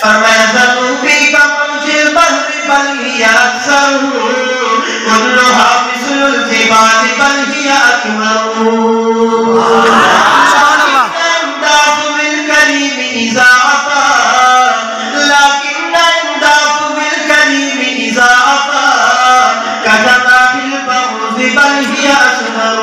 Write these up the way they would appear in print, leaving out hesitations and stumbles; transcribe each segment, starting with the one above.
فرمایا ذنوبی کا منجل بحر بل ہی اکثر کلھا مثل الجبال بل ہی اکبر امداف بالکریم اذا عطا لیکن امداف بالکریم اذا عطا کجناح البعوض بل ہی اصغر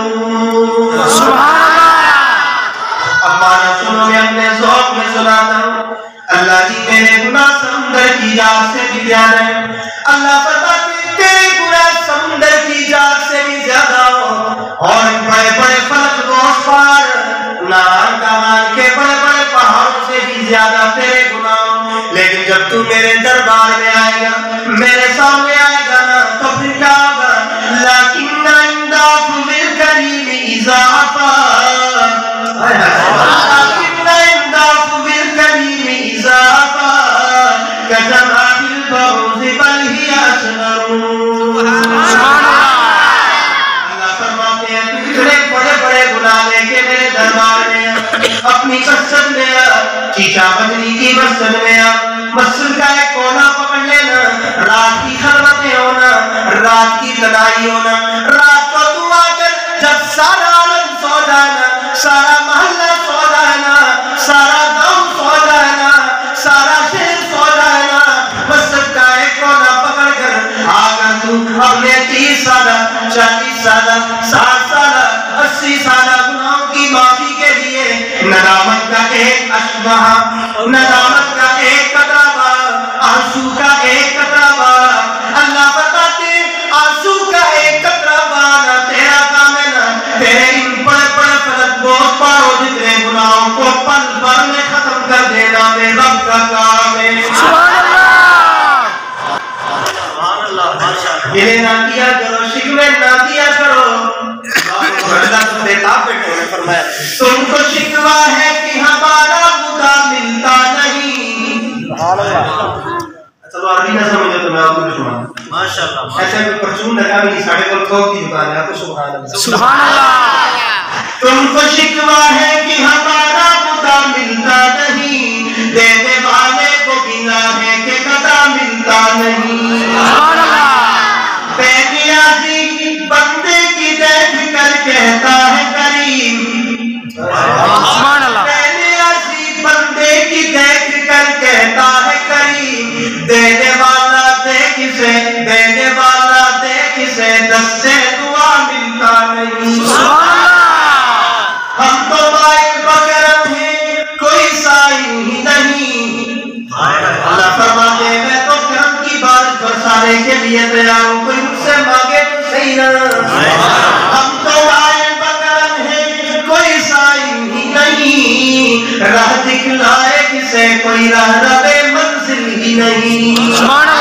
امانا سنو میں اپنے ذوق میں سناتا ہوں اللہ جی میرے گناہ سمندر کی جاگ سے بھی زیادہ ہے اللہ فرماتے ہیں تیرے گناہ سمندر کی جاگ سے بھی زیادہ ہو اور بڑے بڑے فلک گوش پار نان کمان کے بڑے بڑے پہاڑوں سے بھی زیادہ تیرے گناہ ہو لیکن جب تو میرے دربار میں آئے گا میرے سامنے آئے گا نا تو پھر کیا ہوگا لیکن انداف بالکریم اذا عطا لیکن انداف بالکریم اذا عطا کجناح البعوض بل ہی اصغر اللہ فرماتے ہیں تو اتنے بڑے بڑے گناہ لے کے میرے دربار میں اپنی مسجد میں چیچا بجری کی مسجد میں مسجد کا ایک کونا پکڑ لینا رات کی خلوتیں ہونا رات کی تنہائی ہونا رات کو تو آ کر جب سارا عالم سو جانا سارا محلہ سو جانا سارا گاؤں سو جانا سارا شہر سو جانا مسجد کا ایک کونا پکڑ کر آ کر تو اپنے 30 سالہ 40 سالہ 60 سالہ 80 سالہ گناہوں کی معافی کے لیے ندامت کا ایک اشبہ ندامت کا ایک قطرہ آنسو کا ایک قطرہ اللہ بتاتے آنسو کا ایک قطرہ نہ تیرا کام ہے نا تیرے ان بڑے بڑے فلک بہت پارو جتنے گناہوں کو پل بھر میں ختم کر دینا میرے رب کا کام ہے سبحان اللہ گلے نہ کیا کرو شکوے نہ کیا کرو فرمایا تم کو شکوہ ہے کہ ہمارا خدا ملتا نہیں چلو عربی نہ سمجھے تو میں آپ کو سنا ماشاءاللہ ایسے کوئی پرچون لگا بھی ساڑھے کو کھوک کی دکان ہے آپ کو سبحان اللہ سبحان اللہ تم کو شکوہ ہے کہ ہمارا خدا ملتا نہیں دینے والے کو گنا ہے کہ قطع ملتا نہیں سبحان اللہ بے نیازی بندے کی دیکھ کر کہتا ہے کریم سبحان اللہ بے نیازی بندے کی دیکھ کر کہتا ہے کریم دینے والا دیکھ سے دینے والا دیکھ سے دس سے دعا ملتا نہیں سبحان اللہ ہم تو مائل بکرم ہیں کوئی سائی ہی نہیں اللہ فرماتے ہیں میں تو کرم کی بارش برسانے کے لیے تیار ہوں کوئی مجھ سے مانگے تو صحیح نہ ہم تو مائل بکرم ہیں کوئی سائی ہی نہیں راہ دکھلائے کسے کوئی راہ ربے منزل ہی نہیں